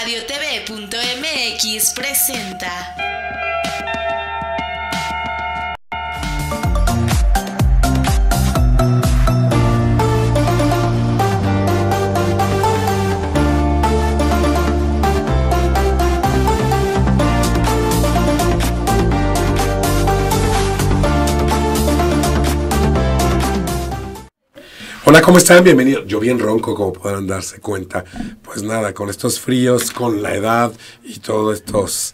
radiotv.mx presenta. Hola, ¿cómo están? Bienvenidos. Yo bien ronco, como podrán darse cuenta. Pues nada, con estos fríos, con la edad y todos estos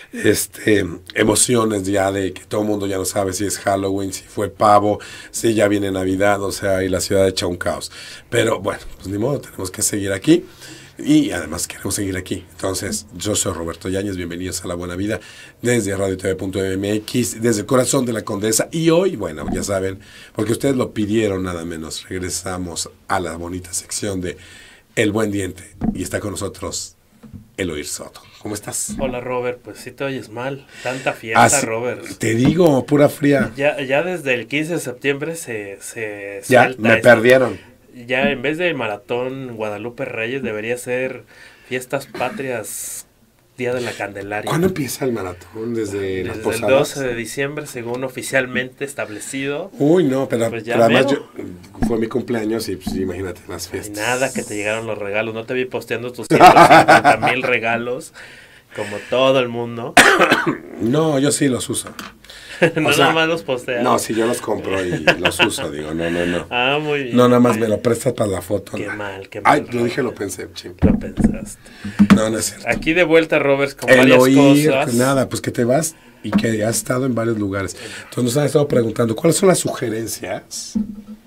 emociones ya de que todo el mundo ya no sabe si es Halloween, si fue pavo, si ya viene Navidad, o sea, y la ciudad echa un caos. Pero bueno, pues ni modo, tenemos que seguir aquí. Y además queremos seguir aquí. Entonces, yo soy Roberto Yáñez, bienvenidos a La Buena Vida desde radiotv.mx, desde el corazón de la Condesa. Y hoy, bueno, ya saben, porque ustedes lo pidieron nada menos, regresamos a la bonita sección de El Buen Diente. Y está con nosotros Eloir Soto. ¿Cómo estás? Hola Robert, pues sí te oyes mal, tanta fiesta Robert. Te digo, pura fría. Ya desde el 15 de septiembre se ya, me esto. perdieron. Ya en vez de maratón Guadalupe Reyes debería ser fiestas patrias, Día de la Candelaria. ¿Cuándo empieza el maratón? Desde las posadas. El 12 de diciembre, según oficialmente establecido. Uy, no, pero pues además fue mi cumpleaños y pues imagínate las fiestas. Nada que te llegaron los regalos, no te vi posteando tus 150,000 regalos, como todo el mundo. No, yo sí los uso. No, nada más los posteas. No, si yo los compro y los uso, digo, no. Ah, muy bien. No, nada más me lo prestas para la foto. Qué mal. Ay, yo dije, lo pensé, chimp. Lo pensaste. No es cierto. Aquí de vuelta, Robert, con varias cosas. Nada, pues que te vas y que has estado en varios lugares. Entonces nos han estado preguntando, ¿cuáles son las sugerencias?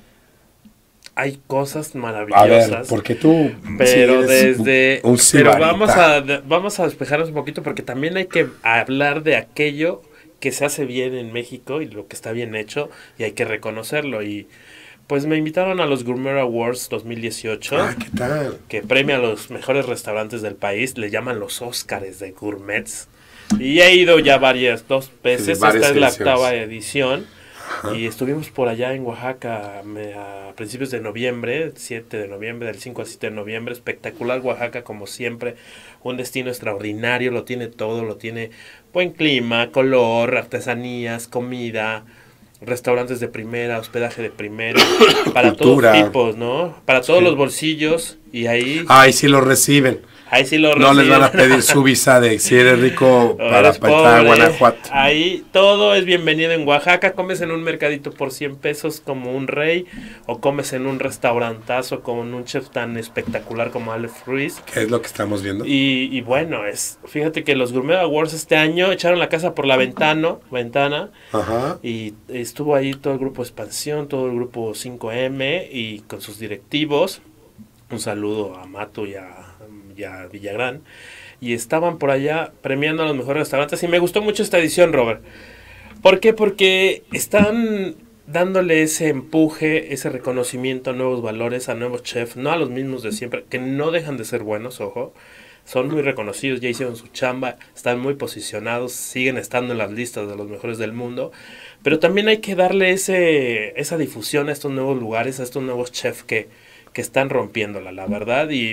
Hay cosas maravillosas. A ver, porque tú pero pero vamos a despejarnos un poquito porque también hay que hablar de aquello que se hace bien en México y lo que está bien hecho y hay que reconocerlo. Y pues me invitaron a los Gourmet Awards 2018. Ah, ¿qué tal? Que premia a los mejores restaurantes del país. Le llaman los Óscares de Gourmets. Y he ido ya dos veces. Sí, esta es la ediciones. 8ª edición. Ajá. Y estuvimos por allá en Oaxaca a principios de noviembre, 7 de noviembre, del 5 al 7 de noviembre. Espectacular Oaxaca, como siempre. Un destino extraordinario, lo tiene todo, lo tiene buen clima, color, artesanías, comida, restaurantes de primera, hospedaje de primera, para Cultura. todos tipos, ¿no? Para todos los bolsillos, y ahí... Ay, sí lo reciben. Ahí sí lo No reciben. les van a pedir su visa de si eres rico para Eres estar pobre. a Guanajuato. Ahí todo es bienvenido en Oaxaca. Comes en un mercadito por 100 pesos como un rey, o comes en un restaurantazo con un chef tan espectacular como Aleph Ruiz. ¿Qué es lo que estamos viendo? Y bueno, fíjate que los Gourmet Awards este año echaron la casa por la ventana. Ajá. Y estuvo ahí todo el grupo Expansión, todo el grupo 5M y con sus directivos. Un saludo a Mato y a Villagrán. Y estaban por allá premiando a los mejores restaurantes. Y me gustó mucho esta edición, Robert. ¿Por qué? Porque están dándole ese empuje, ese reconocimiento a nuevos valores, a nuevos chefs, no a los mismos de siempre, que no dejan de ser buenos, ojo. Son muy reconocidos, ya hicieron su chamba, están muy posicionados, siguen estando en las listas de los mejores del mundo. Pero también hay que darle esa difusión a estos nuevos lugares, a estos nuevos chefs que están rompiéndola, la verdad. Y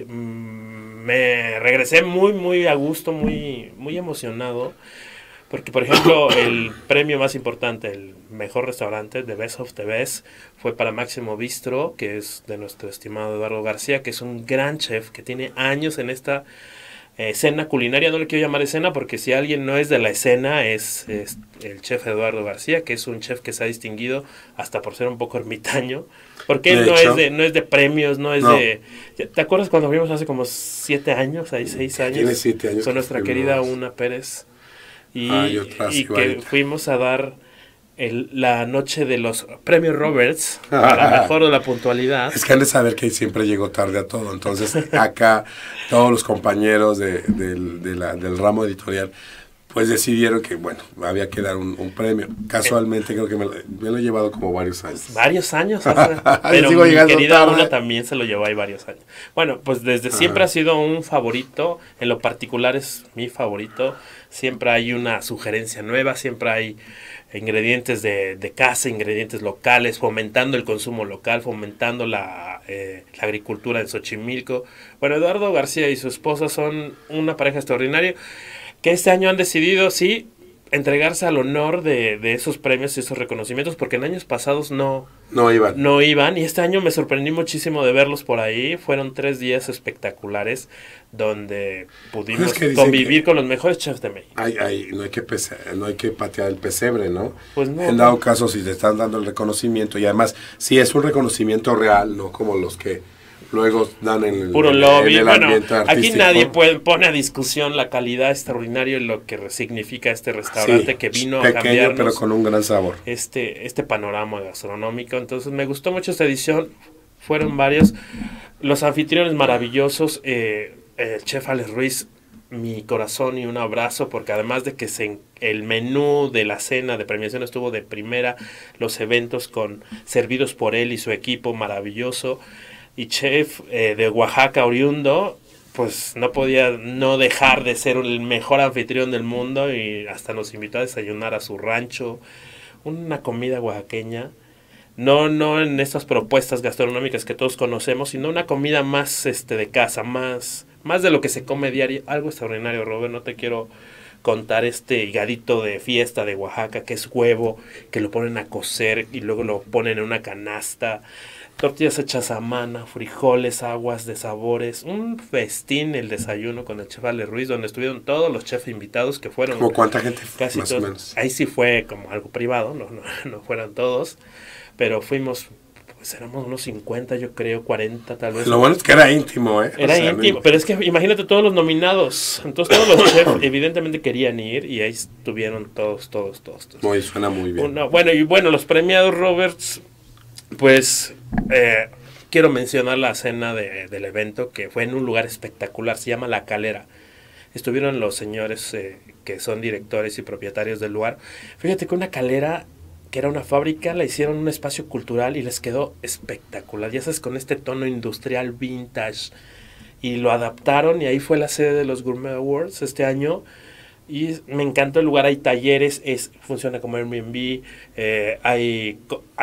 me regresé muy a gusto, muy emocionado. Porque, por ejemplo, el premio más importante, el mejor restaurante, The Best of the Best, fue para Máximo Bistro, que es de nuestro estimado Eduardo García, que es un gran chef, que tiene años en esta escena culinaria. No le quiero llamar escena, porque si alguien no es de la escena, es el chef Eduardo García, que es un chef que se ha distinguido hasta por ser un poco ermitaño. Porque él no es de premios, no es de... ¿Te acuerdas cuando fuimos hace como 7 años, 6 años? Tiene 7 años. Con nuestra querida Una Pérez. Y que fuimos a dar la noche de los premios Roberts, para mejor de la puntualidad. Es que han de saber que siempre llego tarde a todo. Entonces, acá todos los compañeros del ramo editorial pues decidieron que, bueno, había que dar un premio. Casualmente creo que me lo he llevado como varios años. Varios años, pero mi querida Una también se lo llevó ahí varios años. Bueno, pues desde siempre ha sido un favorito, en lo particular es mi favorito. Siempre hay una sugerencia nueva, siempre hay ingredientes de casa, ingredientes locales, fomentando el consumo local, fomentando la agricultura en Xochimilco. Bueno, Eduardo García y su esposa son una pareja extraordinaria que este año han decidido, sí, entregarse al honor de esos premios y esos reconocimientos, porque en años pasados no iban, y este año me sorprendí muchísimo de verlos por ahí. Fueron 3 días espectaculares donde pudimos convivir con los mejores chefs de México. No hay que patear el pesebre, ¿no? Pues no. En dado caso, si te están dando el reconocimiento, y además, si es un reconocimiento real, no como los que luego dan en puro lobby. el ambiente artístico. Aquí nadie pone a discusión la calidad extraordinaria y lo que significa este restaurante, que vino pequeño, a cambiarnos, pero con un gran sabor. Este panorama gastronómico. Entonces me gustó mucho esta edición. Fueron varios. Los anfitriones maravillosos. El chef Alex Ruiz, mi corazón y un abrazo, porque además de que el menú de la cena de premiación estuvo de primera, los eventos servidos por él y su equipo maravilloso. Y chef de Oaxaca oriundo, pues no podía no dejar de ser el mejor anfitrión del mundo, y hasta nos invitó a desayunar a su rancho, una comida oaxaqueña, no en estas propuestas gastronómicas que todos conocemos, sino una comida más de casa, más de lo que se come diario. Algo extraordinario, Robert. No te quiero contar este higadito de fiesta de Oaxaca, que es huevo, que lo ponen a cocer y luego lo ponen en una canasta, tortillas hechas a mano, frijoles, aguas de sabores, un festín el desayuno con el chef Ale Ruiz, donde estuvieron todos los chefs invitados, que fueron... ¿Como cuánta gente? Casi más todos. o menos. Ahí sí fue como algo privado, no fueron todos, pero fuimos, pues éramos unos 50, yo creo, 40 tal vez. Lo bueno es que era íntimo, Era íntimo, pero es que imagínate todos los nominados. Entonces todos los chefs evidentemente querían ir, y ahí estuvieron todos. Suena muy bien. Bueno, los premiados, Roberts, pues quiero mencionar la cena del evento, que fue en un lugar espectacular, se llama La Calera. Estuvieron los señores que son directores y propietarios del lugar. Fíjate que una calera, que era una fábrica, la hicieron un espacio cultural y les quedó espectacular. Ya sabes, con este tono industrial vintage. Y lo adaptaron, y ahí fue la sede de los Gourmet Awards este año. Y me encantó el lugar. Hay talleres, funciona como Airbnb, hay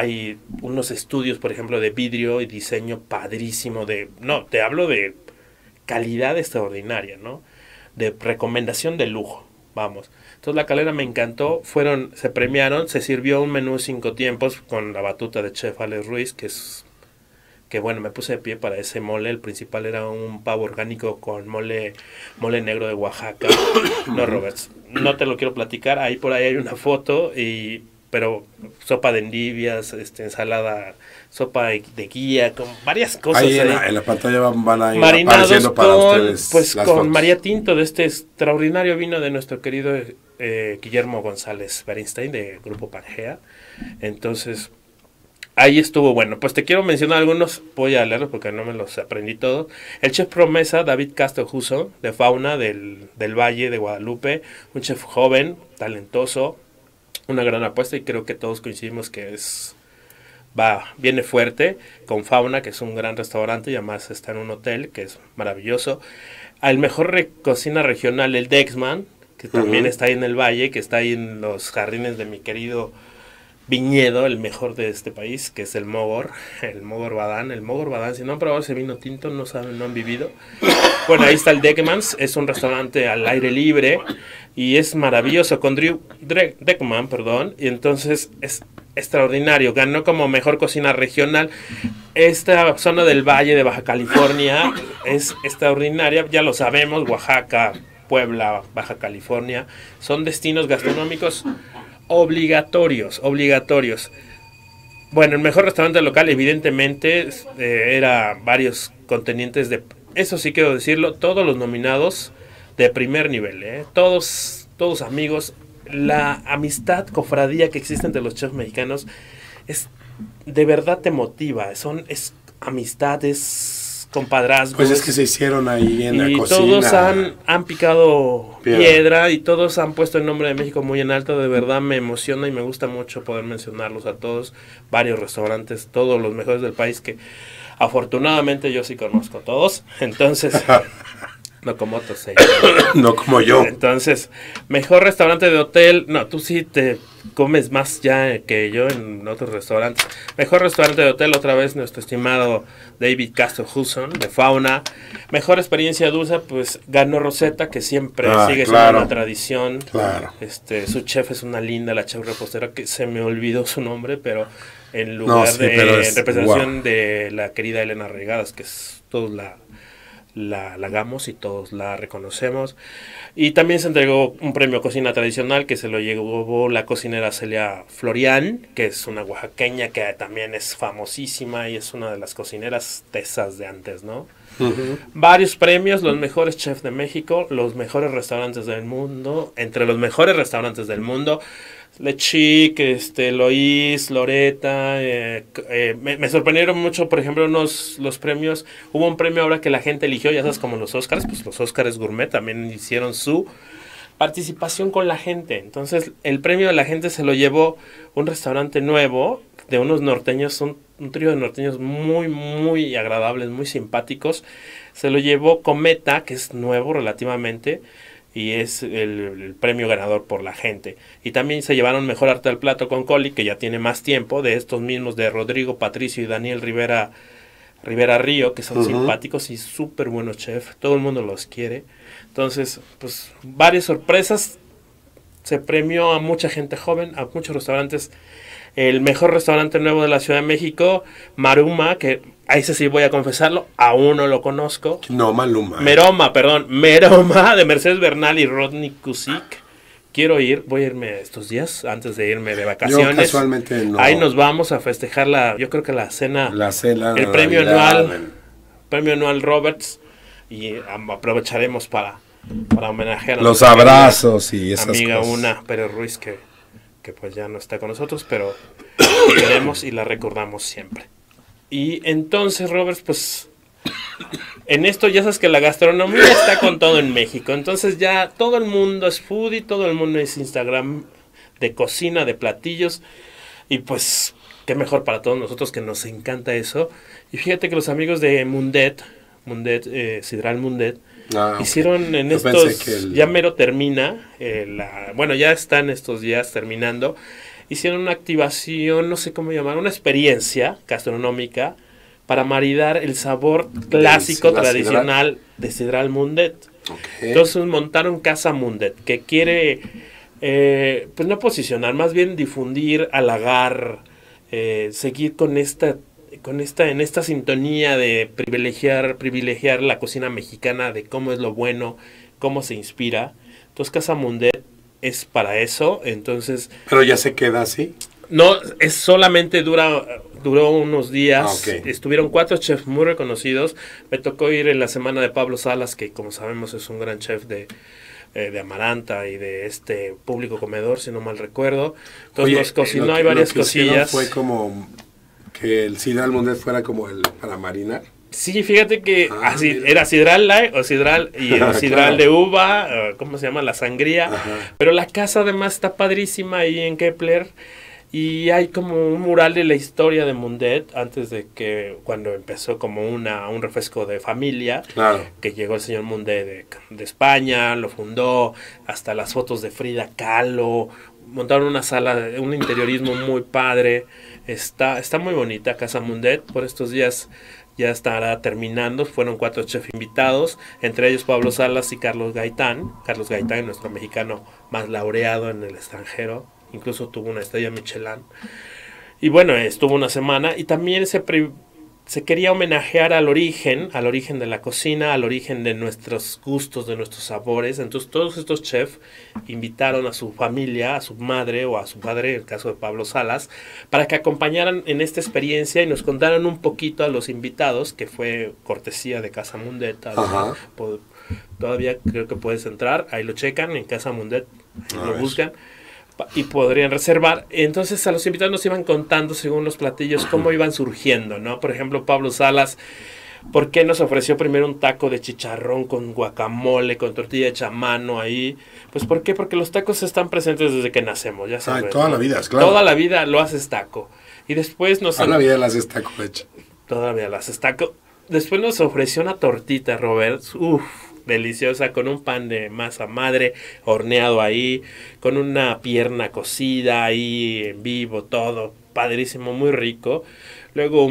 unos estudios, por ejemplo, de vidrio y diseño padrísimo. Te hablo de calidad extraordinaria, ¿no? De recomendación de lujo, vamos. Entonces La Calera me encantó. Se premiaron, se sirvió un menú 5 tiempos con la batuta de chef Alex Ruiz, que bueno, me puse de pie para ese mole. El principal era un pavo orgánico con mole negro de Oaxaca. No, Roberts, no te lo quiero platicar. Por ahí hay una foto, pero sopa de endivias, ensalada, sopa de guía, con varias cosas. Ahí en la pantalla van a ir marinados apareciendo para ustedes pues las con fotos. María Tinto, de este extraordinario vino de nuestro querido Guillermo González Bernstein, de Grupo Pangea. Entonces, ahí estuvo. Bueno, pues te quiero mencionar algunos, voy a leerlos porque no me los aprendí todos. El chef promesa David Castro Juso, de Fauna del Valle de Guadalupe, un chef joven, talentoso, una gran apuesta, y creo que todos coincidimos que viene fuerte con Fauna, que es un gran restaurante y además está en un hotel que es maravilloso. Al mejor cocina regional, el Dexman, que también está ahí en el Valle, que está ahí en los jardines de mi querido viñedo, el mejor de este país, que es el Mogor Badán. Si no han probado ese vino tinto, no saben, no han vivido. Bueno, ahí está el Deckmans, es un restaurante al aire libre y es maravilloso, con Drew Deckman, y entonces es extraordinario. Ganó como mejor cocina regional. Esta zona del Valle de Baja California es extraordinaria, ya lo sabemos. Oaxaca, Puebla, Baja California son destinos gastronómicos obligatorios. Bueno, el mejor restaurante local, evidentemente, era varios contendientes eso sí quiero decirlo, todos los nominados de primer nivel, todos amigos. La amistad, cofradía que existe entre los chefs mexicanos de verdad te motiva. Es amistad, es compadrazgo. Pues es que se hicieron ahí en la cocina. Y todos han picado piedra y todos han puesto el nombre de México muy en alto. De verdad me emociona y me gusta mucho poder mencionarlos a todos. Varios restaurantes, todos los mejores del país, que afortunadamente yo sí conozco a todos. Entonces, no como otros. No como yo. Entonces, mejor restaurante de hotel. No, tú sí te comes más ya que yo en otros restaurantes. Mejor restaurante de hotel, otra vez nuestro estimado David Castro Hudson de Fauna. Mejor experiencia dulce, pues ganó Rosetta, que siempre sigue siendo una tradición. Claro. Su chef es una linda, la chef repostera, que se me olvidó su nombre, pero en lugar en representación de la querida Elena Regadas, que es todos la hagamos y todos la reconocemos. Y también se entregó un premio Cocina Tradicional que se lo llevó la cocinera Celia Florian, que es una oaxaqueña que también es famosísima y es una de las cocineras tesas de antes, ¿no? Varios premios, los mejores chefs de México, los mejores restaurantes del mundo, entre los mejores restaurantes del mundo, Le Chic, Lois, Loreta, me sorprendieron mucho, por ejemplo, los premios. Hubo un premio ahora que la gente eligió, ya sabes, como los Óscars, pues los Óscars Gourmet también hicieron su participación con la gente. Entonces, el premio de la gente se lo llevó un restaurante nuevo de unos norteños, un trío de norteños muy, muy agradables, muy simpáticos. Se lo llevó Cometa, que es nuevo relativamente, y es el premio ganador por la gente. Y también se llevaron Mejor Arte del Plato con Coli, que ya tiene más tiempo, de estos mismos de Rodrigo Patricio y Daniel Rivera Río, que son simpáticos y súper buenos chefs, todo el mundo los quiere. Entonces, pues varias sorpresas, se premió a mucha gente joven, a muchos restaurantes. El mejor restaurante nuevo de la Ciudad de México, Maruma, que a ese sí voy a confesarlo, aún no lo conozco. No, Maluma. Meroma, de Mercedes Bernal y Rodney Cusick. Quiero ir, voy a irme estos días, antes de irme de vacaciones. Yo casualmente no. Ahí nos vamos a festejar yo creo que la cena, el premio anual Roberts, y aprovecharemos para homenajear a los abrazos y esas amiga cosas. Una Pérez Ruiz, que pues ya no está con nosotros, pero queremos y la recordamos siempre. Y entonces, Roberts, pues en esto ya sabes que la gastronomía está con todo en México. Entonces ya todo el mundo es foodie, todo el mundo es Instagram de cocina, de platillos. Y pues qué mejor para todos nosotros, que nos encanta eso. Y fíjate que los amigos de Mundet, Sidral Mundet, hicieron en estos, ya mero termina, bueno, ya están estos días terminando, hicieron una activación, no sé cómo llamar, una experiencia gastronómica para maridar el sabor clásico, tradicional de Sidral Mundet. Okay. Entonces montaron Casa Mundet, que quiere, pues no posicionar, más bien difundir, halagar, seguir en esta sintonía de privilegiar la cocina mexicana, de cómo es lo bueno, cómo se inspira. Entonces Casa Mundet es para eso. Entonces, pero ya se queda así. No, es solamente duró unos días. Okay. Estuvieron 4 chefs muy reconocidos. Me tocó ir en la semana de Pablo Salas, que como sabemos es un gran chef de Amaranta y de este Público Comedor, si no mal recuerdo. Entonces nos cocinó, hay varias cosillas. Fue como que el Sidral Mundet fuera como el para marinar. Sí, fíjate que así era Sidral Light o Sidral y el Sidral de uva, ¿cómo se llama? La sangría. Ajá. Pero la casa además está padrísima ahí en Kepler. Y hay como un mural de la historia de Mundet, antes de que, cuando empezó como un refresco de familia, claro, que llegó el señor Mundet de España, lo fundó, hasta las fotos de Frida Kahlo, montaron una sala, un interiorismo muy padre, está muy bonita Casa Mundet. Por estos días ya estará terminando, fueron 4 chefs invitados, entre ellos Pablo Salas y Carlos Gaitán, nuestro mexicano más laureado en el extranjero. Incluso tuvo una estrella Michelin. Y bueno, estuvo una semana. Y también se quería homenajear al origen de la cocina, al origen de nuestros gustos, de nuestros sabores. Entonces todos estos chefs invitaron a su familia, a su madre o a su padre, en el caso de Pablo Salas, para que acompañaran en esta experiencia y nos contaran un poquito a los invitados, que fue cortesía de Casa Mundet. Todavía creo que puedes entrar, ahí lo checan, en Casa Mundet, ahí lo buscan. Y podrían reservar. Entonces a los invitados nos iban contando, según los platillos, cómo iban surgiendo, ¿no? Por ejemplo, Pablo Salas, ¿por qué nos ofreció primero un taco de chicharrón con guacamole, con tortilla hecha a mano ahí? Pues ¿por qué? Porque los tacos están presentes desde que nacemos, ya sabes. Toda la vida, claro. Toda la vida lo haces taco. Y después toda la vida lo haces taco, de hecho. Toda la vida lo haces taco. Después nos ofreció una tortita, Robert. deliciosa, con un pan de masa madre horneado ahí, con una pierna cocida ahí en vivo, todo padrísimo, muy rico. Luego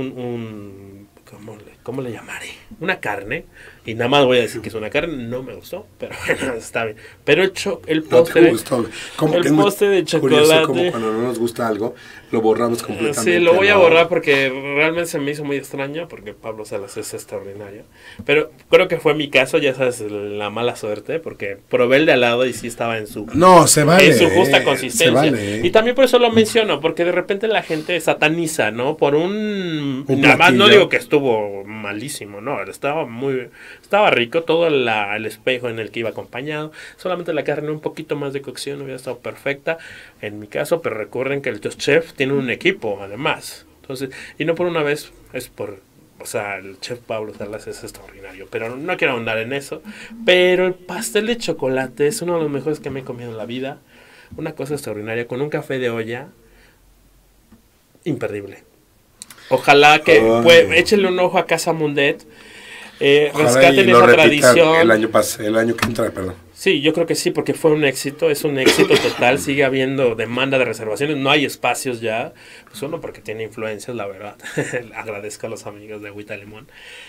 ¿cómo le llamaré? Una carne, y nada más voy a decir que es una carne, no me gustó, pero bueno, está bien. Pero el postre, ¿No te gustó? el postre de chocolate. Curioso como cuando no nos gusta algo, lo borramos completamente. Sí, lo voy a borrar porque realmente se me hizo muy extraño, porque Pablo Salas es extraordinario. Pero creo que fue mi caso, ya sabes, la mala suerte, porque probé el de al lado y sí estaba en su, no, se vale, en su justa consistencia. Se vale. Y también por eso lo menciono, porque de repente la gente sataniza, ¿no? Por un nada más platillo. no digo que estuvo malísimo, no, estaba rico, todo el espejo en el que iba acompañado, solamente la carne un poquito más de cocción hubiera estado perfecta en mi caso, pero recuerden que el chef tiene un equipo además, entonces, y no por una vez, o sea, el chef Pablo Salas es extraordinario, pero no quiero ahondar en eso. Pero el pastel de chocolate es uno de los mejores que me he comido en la vida, una cosa extraordinaria, con un café de olla imperdible. Ojalá que échenle un ojo a Casa Mundet, rescaten esa tradición. El año que entra, perdón. Sí, yo creo que sí, porque fue un éxito, es un éxito total, sigue habiendo demanda de reservaciones, no hay espacios ya, pues uno porque tiene influencias, la verdad. Agradezco a los amigos de Agüita Limón.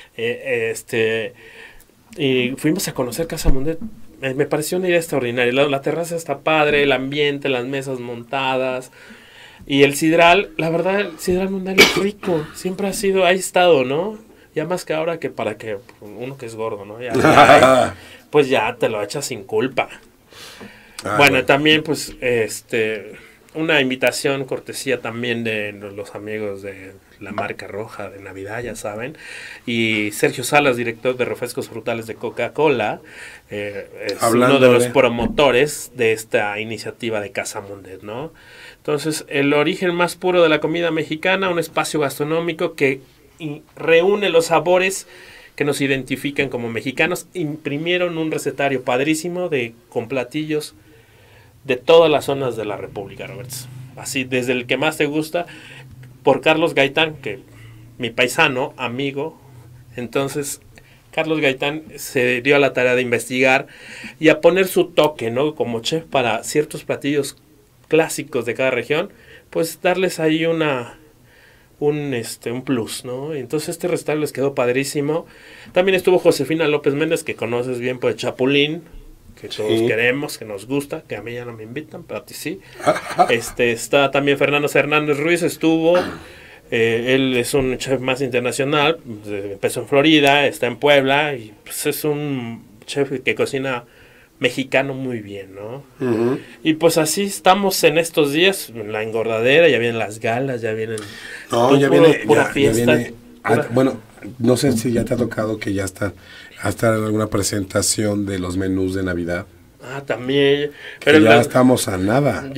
Y fuimos a conocer Casa Mundet. Me pareció una idea extraordinaria. La terraza está padre, el ambiente, las mesas montadas. Y el sidral, la verdad, el sidral mundial es rico. Siempre ha estado, ¿no? Ya más que ahora que para que uno que es gordo, ¿no? Pues ya te lo echas sin culpa. Bueno, también pues una invitación, cortesía también de los amigos de la marca roja de Navidad, ya saben. Y Sergio Salas, director de refrescos frutales de Coca-Cola, es uno de los promotores de esta iniciativa de Casa Mundet, ¿no? Entonces, el origen más puro de la comida mexicana, un espacio gastronómico que reúne los sabores que nos identifican como mexicanos. Imprimieron un recetario padrísimo con platillos de todas las zonas de la República, Roberts. Así, desde el que más te gusta, por Carlos Gaitán, que mi paisano, amigo. Entonces, Carlos Gaitán se dio a la tarea de investigar y a poner su toque, ¿no? Como chef para ciertos platillos clásicos de cada región, pues darles ahí un plus, ¿no? Entonces este restaurante les quedó padrísimo. También estuvo Josefina López Méndez, que conoces bien por el Chapulín, que todos queremos, que nos gusta, que a mí ya no me invitan, pero a ti sí. Está también Fernando Hernández Ruiz, estuvo. Él es un chef más internacional, empezó en Florida, está en Puebla, y pues es un chef que cocina mexicano muy bien, ¿no? Uh-huh. Y pues así estamos en estos días, la engordadera, ya vienen las galas, ya vienen... No, ya viene... Pura fiesta. Bueno, no sé si ya te ha tocado que ya está hasta en alguna presentación de los menús de Navidad. Ah, también. Pero ya estamos a nada.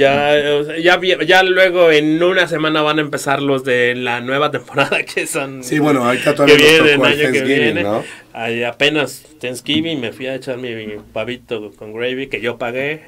Ya luego en una semana van a empezar los de la nueva temporada que son... Sí, bueno, ahorita todavía que nos viene tocó el el año que Thanksgiving, viene. ¿no? Apenas Thanksgiving me fui a echar mi pavito con gravy que yo pagué.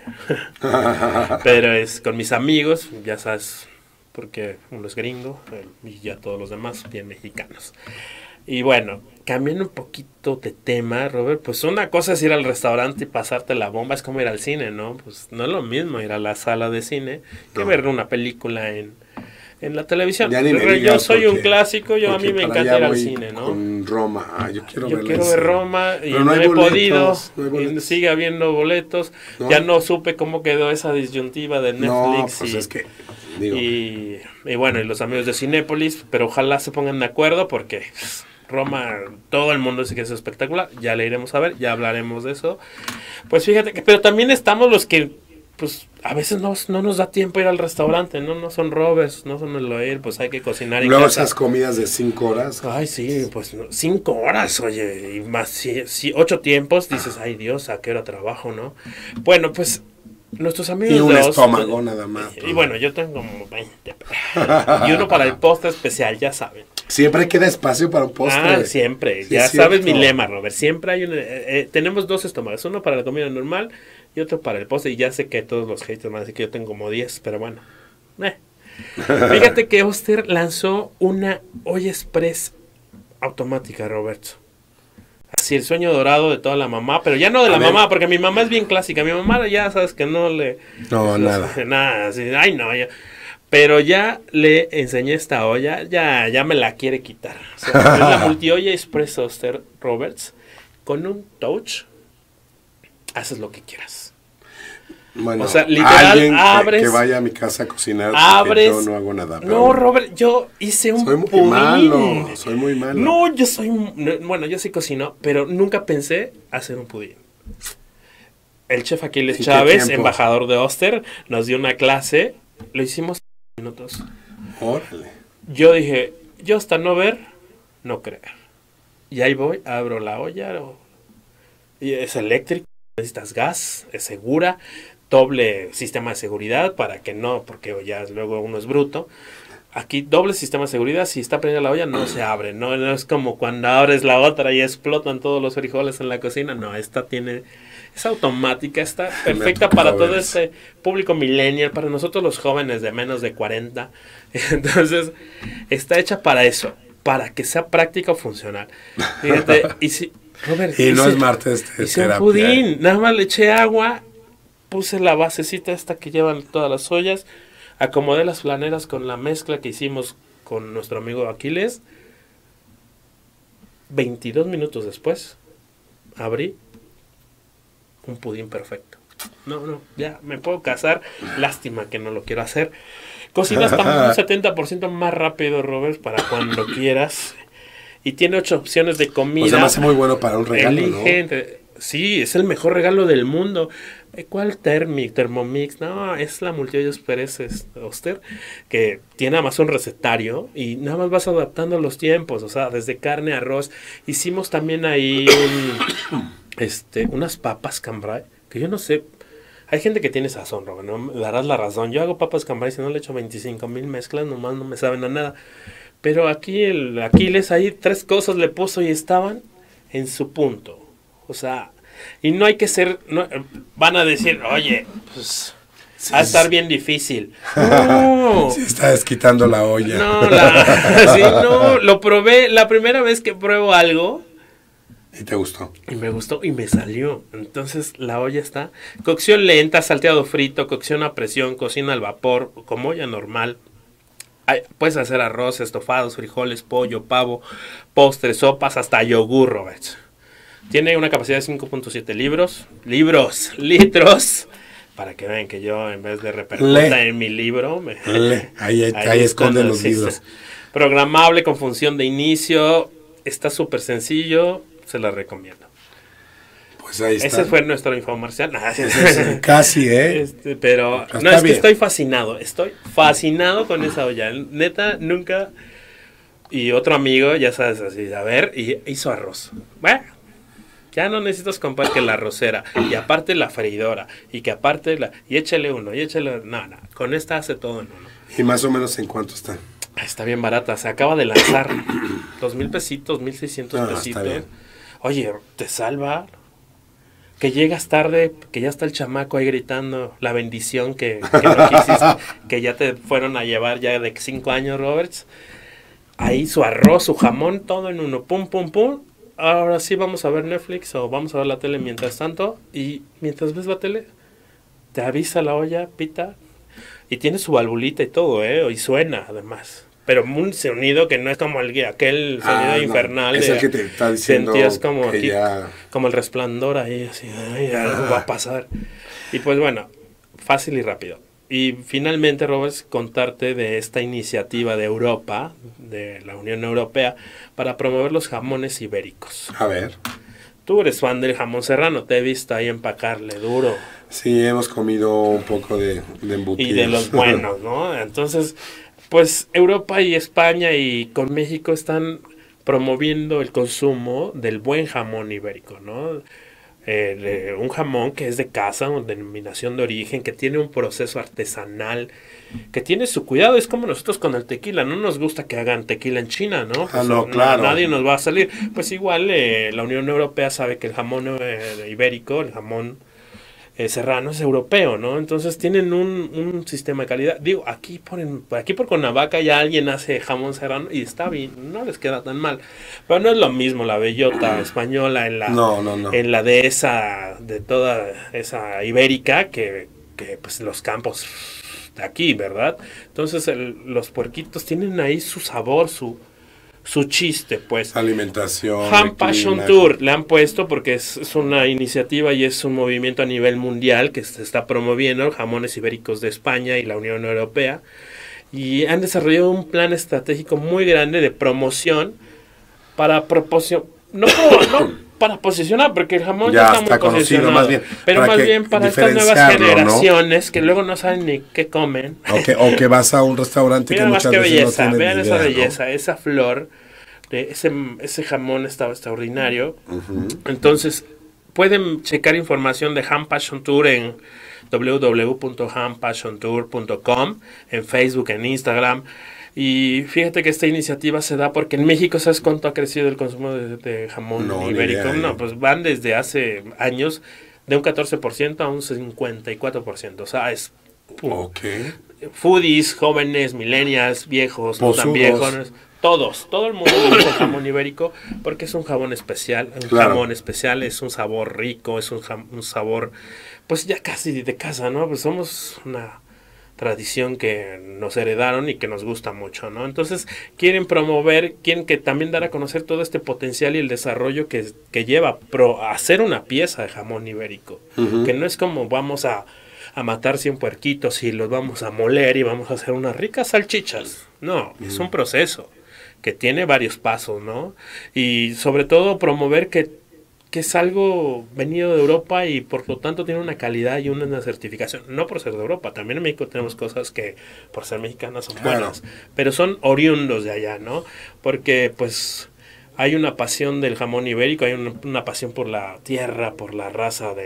Pero es con mis amigos, ya sabes, porque uno es gringo y ya todos los demás bien mexicanos. Y bueno, cambiando un poquito de tema, Robert, pues una cosa es ir al restaurante y pasarte la bomba, es como ir al cine, ¿no? Pues no es lo mismo ir a la sala de cine que ver una película en la televisión. Yo soy un clásico, a mí me encanta ir al cine, ¿no? Con Roma, yo quiero ver Roma y no he podido, y sigue habiendo boletos, ¿no? Ya no supe cómo quedó esa disyuntiva de Netflix. No, pues es que... Digo. Y bueno, y los amigos de Cinépolis, pero ojalá se pongan de acuerdo porque... Roma, todo el mundo dice que es espectacular, ya le iremos a ver, ya hablaremos de eso. Pues fíjate que, pero también estamos los que, pues, a veces no nos da tiempo ir al restaurante, no son Roberts, no son el pues hay que cocinar en luego casa. Esas comidas de 5 horas. Ay, sí, pues 5 horas, oye, y más, si 8 tiempos, dices, ay Dios, ¿a qué hora trabajo, no? Bueno, pues, nuestros amigos y un estómago nada más. Y bueno, yo tengo como 20. Y uno para el postre especial, ya saben. Siempre queda espacio para un postre. Siempre. Sí, ya sabes mi lema, Robert. Siempre hay tenemos 2 estómagos. Uno para la comida normal y otro para el postre. Y ya sé que todos los haters van a decir que yo tengo como 10, pero bueno. Fíjate que Oster lanzó una olla express automática, Roberto. Así el sueño dorado de toda la mamá, pero ya no de la mamá, porque mi mamá es bien clásica. Mi mamá ya sabes que no le... No, nada. Nada, así, ay no, ya. Pero ya le enseñé esta olla, ya me la quiere quitar. O sea, es la multiolla Express Oster Roberts. Con un touch, haces lo que quieras. Bueno, o sea, literal, alguien abres... que vaya a mi casa a cocinar, abres... yo no hago nada. No, Robert, yo hice un soy muy pudín. malo, soy muy malo. No, yo soy... Bueno, yo sí cocino, pero nunca pensé hacer un pudín. El chef Aquiles Chávez, embajador de Oster, nos dio una clase. Lo hicimos en minutos. Órale. Yo dije, yo hasta no ver, no creer. Y ahí voy, abro la olla. Y es eléctrico, necesitas gas, es segura. Doble sistema de seguridad para que no, porque ya luego uno es bruto. Aquí doble sistema de seguridad, si está prendida la olla no se abre, no es como cuando abres la otra y explotan todos los frijoles en la cocina, no, esta es automática, está perfecta para todo este público millennial, para nosotros los jóvenes de menos de 40, entonces está hecha para eso, para que sea práctica o funcional. Fíjate, y si, Robert, no es martes de hice terapia. un pudín, nada más le eché agua, puse la basecita esta que llevan todas las ollas, acomodé las flaneras con la mezcla que hicimos con nuestro amigo Aquiles. 22 minutos después, abrí un pudín perfecto. No, ya me puedo casar. Lástima que no lo quiero hacer. Cocinas también un 70% más rápido, Robert, para cuando quieras. Y tiene 8 opciones de comida. O sea, me hace muy bueno para un regalo, Elige, ¿no? Sí, es el mejor regalo del mundo. ¿Cuál Thermomix? No, es la multiolla Express Oster, que tiene además un recetario y nada más vas adaptando los tiempos, o sea, desde carne, arroz. Hicimos también ahí unas papas cambray, que yo no sé, hay gente que tiene sazón, Robert, no me darás la razón. Yo hago papas cambray, si no le echo 25,000 mezclas, nomás no me saben a nada. Pero aquí el Aquiles ahí 3 cosas le puso y estaban en su punto. O sea, y no hay que ser, no, van a decir, oye, pues sí, va a estar bien difícil. No. Sí, está desquitando la olla. No, lo probé la primera vez que pruebo algo. ¿Y te gustó? Y me gustó y me salió. Entonces la olla está, cocción lenta, salteado frito, cocción a presión, cocina al vapor, como olla normal. Puedes hacer arroz, estofados, frijoles, pollo, pavo, postres, sopas, hasta yogur, Robert. Tiene una capacidad de 5.7 litros, para que vean que yo en vez de repercutir en mi libro, ahí esconden los libros. Programable con función de inicio, está súper sencillo, se la recomiendo. Pues ahí está. Ese fue nuestro infomercial. Casi, pero no, es que estoy fascinado con esa olla. Neta, nunca. Y otro amigo, ya sabes, así, a ver, y hizo arroz. Bueno, ya no necesitas comprar que la arrocera, y aparte la freidora, y que aparte y échale uno, no, con esta hace todo en uno. ¿Y más o menos en cuánto está? Está bien barata, se acaba de lanzar. 2,000 pesitos, 1,600 pesitos. Oye, te salva. Que llegas tarde, que ya está el chamaco ahí gritando la bendición que no quisiste, que ya te fueron a llevar ya de 5 años, Roberts. Ahí su arroz, su jamón, todo en uno, pum, pum, pum. Ahora sí vamos a ver Netflix o vamos a ver la tele mientras tanto. Y mientras ves la tele, te avisa la olla, pita. Y tiene su valvulita y todo, y suena además. Pero un sonido que no es como aquel sonido infernal. Es el que te está diciendo sentías como que aquí, ya... como el resplandor ahí, así, algo va a pasar. Y pues bueno, fácil y rápido. Y finalmente, Robert, contarte de esta iniciativa de Europa, de la Unión Europea, para promover los jamones ibéricos. A ver. Tú eres fan del jamón serrano, te he visto ahí empacarle duro. Sí, hemos comido un poco de embutidos. Y de los buenos, ¿no? Entonces, pues Europa y España y con México están promoviendo el consumo del buen jamón ibérico, ¿no? Un jamón que es de casa, una denominación de origen, que tiene un proceso artesanal, que tiene su cuidado. Es como nosotros con el tequila, no nos gusta que hagan tequila en China, ¿no? Pues no, claro. Nadie nos va a salir. Pues igual la Unión Europea sabe que el jamón ibérico, el jamón Serrano es europeo, ¿no? Entonces tienen un sistema de calidad. Digo, aquí por Cuernavaca ya alguien hace jamón serrano y está bien, no les queda tan mal. Pero no es lo mismo la bellota española en la de toda esa ibérica que pues los campos de aquí, ¿verdad? Entonces los puerquitos tienen ahí su sabor, su chiste, pues. Alimentación. Ham Passion Tour le han puesto porque es una iniciativa y es un movimiento a nivel mundial que se está promoviendo, jamones ibéricos de España y la Unión Europea. Y han desarrollado un plan estratégico muy grande de promoción para para posicionar, porque el jamón ya está muy posicionado, más bien, pero más bien para estas nuevas generaciones, ¿no? Que luego no saben ni qué comen. O que vas a un restaurante que muchas veces no tienen vean ni idea, esa belleza, ¿no? Esa flor, ese jamón estaba extraordinario. Entonces, pueden checar información de Ham Passion Tour en www.hampassiontour.com, en Facebook, en Instagram. Y fíjate que esta iniciativa se da porque en México, ¿sabes cuánto ha crecido el consumo de jamón ibérico? No, pues van desde hace años de un 14% a un 54%. O sea, es foodies, jóvenes, millennials, viejos, no tan viejos, todo el mundo le gusta el jamón ibérico porque es un jamón especial. Jamón especial, es un sabor rico, es un sabor, pues ya casi de casa, ¿no? Pues somos una tradición que nos heredaron y que nos gusta mucho, ¿no? Entonces quieren que también dar a conocer todo este potencial y el desarrollo que lleva a hacer una pieza de jamón ibérico, que no es como vamos a matar 100 puerquitos y los vamos a moler y vamos a hacer unas ricas salchichas. No, es un proceso que tiene varios pasos, ¿no? Y sobre todo promover que es algo venido de Europa y por lo tanto tiene una calidad y una certificación. No por ser de Europa, también en México tenemos cosas que por ser mexicanas son buenas, pero son oriundos de allá, ¿no? Porque pues hay una pasión del jamón ibérico, hay una pasión por la tierra, por la raza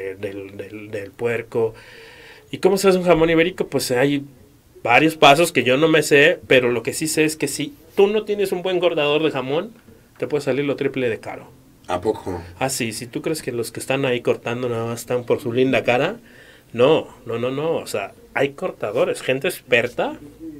del puerco. ¿Y cómo se hace un jamón ibérico? Pues hay varios pasos que yo no me sé, pero lo que sí sé es que si tú no tienes un buen cortador de jamón, te puede salir lo triple de caro. ¿A poco? Ah, sí, si tú crees que los que están ahí cortando nada más están por su linda cara, no, o sea, hay cortadores, gente experta,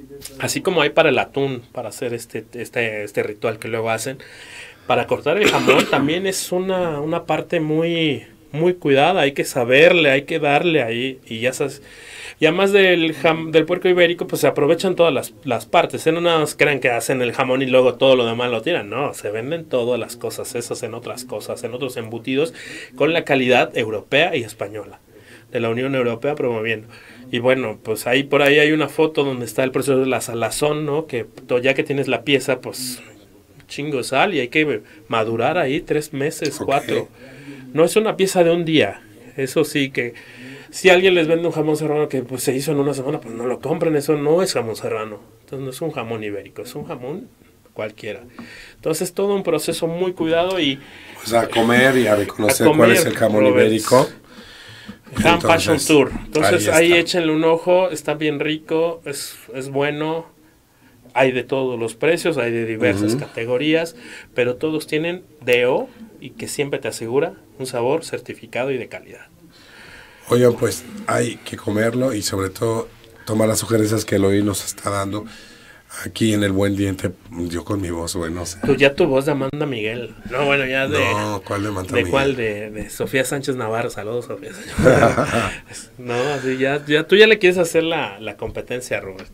así como hay para el atún, para hacer este ritual que luego hacen, para cortar el jamón también es una parte muy, muy cuidada, hay que saberle, hay que darle ahí, y ya sabes. Y además del puerco ibérico, pues se aprovechan todas las partes. No nada más crean que hacen el jamón y luego todo lo demás lo tiran. No, se venden todas las cosas, esas en otras cosas, en otros embutidos, con la calidad europea y española, de la Unión Europea promoviendo. Y bueno, pues por ahí hay una foto donde está el proceso de la salazón, ¿no? Que ya que tienes la pieza, pues chingo sal y hay que madurar ahí 3 meses, 4. No es una pieza de un día. Eso sí que si alguien les vende un jamón serrano que pues se hizo en una semana, pues no lo compren, eso no es jamón serrano. Entonces no es un jamón ibérico, es un jamón cualquiera. Entonces todo un proceso muy cuidado y pues a comer y a reconocer cuál es el jamón ibérico. Ham Passion Tour. Entonces ahí échenle un ojo, está bien rico, es bueno. Hay de todos los precios, hay de diversas categorías, pero todos tienen DO y que siempre te asegura un sabor certificado y de calidad. Oigan, pues hay que comerlo y sobre todo tomar las sugerencias que Eloy nos está dando aquí en El Buen Diente. Yo con mi voz, bueno, o sea. Tu voz de Amanda Miguel. No, bueno, ya de... No, ¿cuál de Amanda Miguel? ¿De cuál? De Sofía Sánchez Navarro. Saludos, Sofía Sánchez. No, así ya tú ya le quieres hacer la competencia, Robert.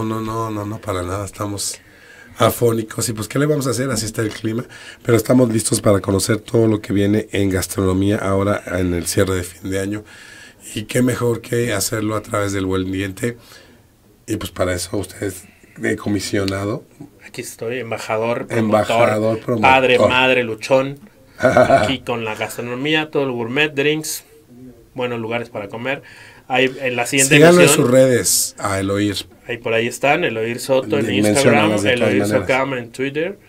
No, para nada, estamos afónicos y pues ¿qué le vamos a hacer? Así está el clima, pero estamos listos para conocer todo lo que viene en gastronomía ahora en el cierre de fin de año. Y qué mejor que hacerlo a través del Buen Diente. Y pues para eso ustedes de comisionado. Aquí estoy, embajador, promotor. Padre, madre, luchón. Aquí con la gastronomía, todo el gourmet, drinks, buenos lugares para comer. Hay en la siguiente síganlo en sus redes a Eloir. Ahí por ahí están, Eloir Soto en Instagram, Eloir Socam en Twitter,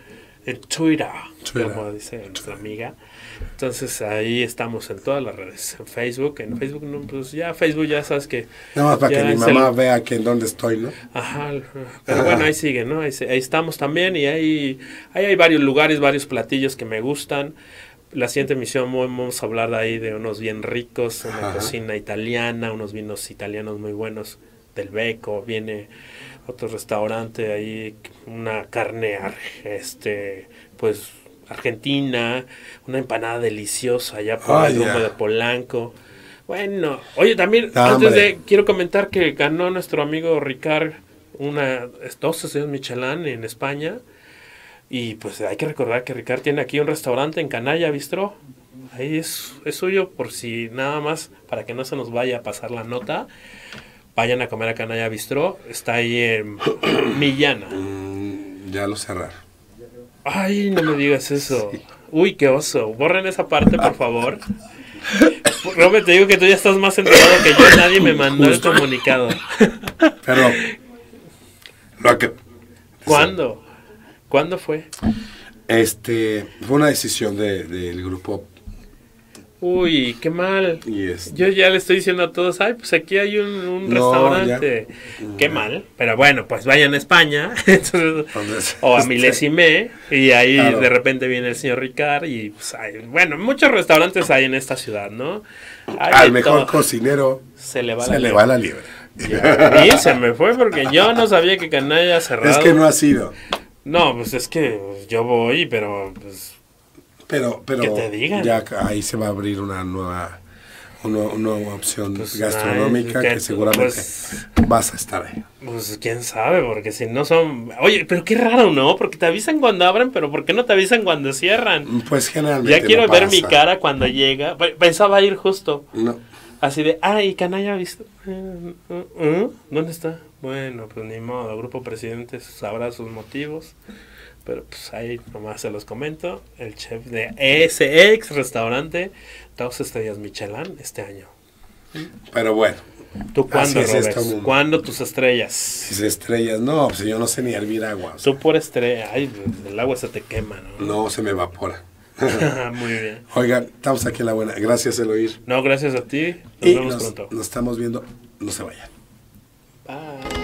como dice nuestra amiga. Entonces ahí estamos en todas las redes, en Facebook no, pues ya Facebook ya sabes que... No, para que mi mamá vea que en dónde estoy, ¿no? Ajá, pero bueno, ahí sigue, ¿no? Ahí estamos también y hay varios lugares, varios platillos que me gustan, la siguiente emisión vamos a hablar de ahí de unos bien ricos, una Ajá. cocina italiana, unos vinos italianos muy buenos del Becco, viene otro restaurante ahí, una carne, pues argentina, una empanada deliciosa allá por Ah, el rumbo ya. de Polanco. Bueno, oye, también Ah, antes hombre. de, quiero comentar que ganó nuestro amigo Ricard 2 estrellas Michelin en España. Y pues hay que recordar que Ricard tiene aquí un restaurante en Canalla Bistró. Ahí es suyo por si nada más, para que no se nos vaya a pasar la nota. Vayan a comer a Canalla Bistró. Está ahí en Millana. Ya lo cerraron. Ay, no me digas eso. Uy, qué oso. Borren esa parte, por favor. Robert, te digo que tú ya estás más enterado que yo. Nadie me mandó el comunicado. Pero, lo que... ¿Cuándo? ¿Cuándo fue? Fue una decisión del grupo. Uy, qué mal. Y Yo ya le estoy diciendo a todos, ay, pues aquí hay un No, restaurante. Qué mal. Pero bueno, pues vayan a España. Entonces, o a Milésime. Y ahí Claro. de repente viene el señor Ricard. Y pues bueno, muchos restaurantes hay en esta ciudad, ¿no? Hay Al de mejor todo. cocinero Se le va se la le liebre. va la liebre. Ya, y se me fue porque yo no sabía que Canalla cerrado. Es que no ha sido. No, pues es que yo voy, pero pues Pero que te digan. ya ahí se va a abrir una nueva opción Pues, gastronómica ay, que seguramente pues- vas a estar ahí. Pues quién sabe, porque si no son... Oye, pero qué raro, ¿no? Porque te avisan cuando abren, pero ¿por qué no te avisan cuando cierran? Pues generalmente Ya quiero no ver pasa. mi cara cuando llega. Pensaba ir justo. No. Así de, ¿y Canalla visto? ¿Dónde está? Bueno, pues ni modo, Grupo Presidente sabrá sus motivos. Pero pues ahí nomás se los comento. El chef de ese ex restaurante, 2 estrellas Michelin este año. Pero bueno, ¿Tú cuándo, Así es Robert? este mundo. ¿Cuándo tus estrellas? si estrellas, no, pues yo no sé ni hervir agua. O sea, Tú por estrella. Ay, el agua se te quema, ¿no? no se me evapora. Muy bien. Oigan, estamos aquí en la buena. Gracias, Eloir. No, gracias a ti. Nos Y vemos pronto. nos estamos viendo. No se vayan. Bye.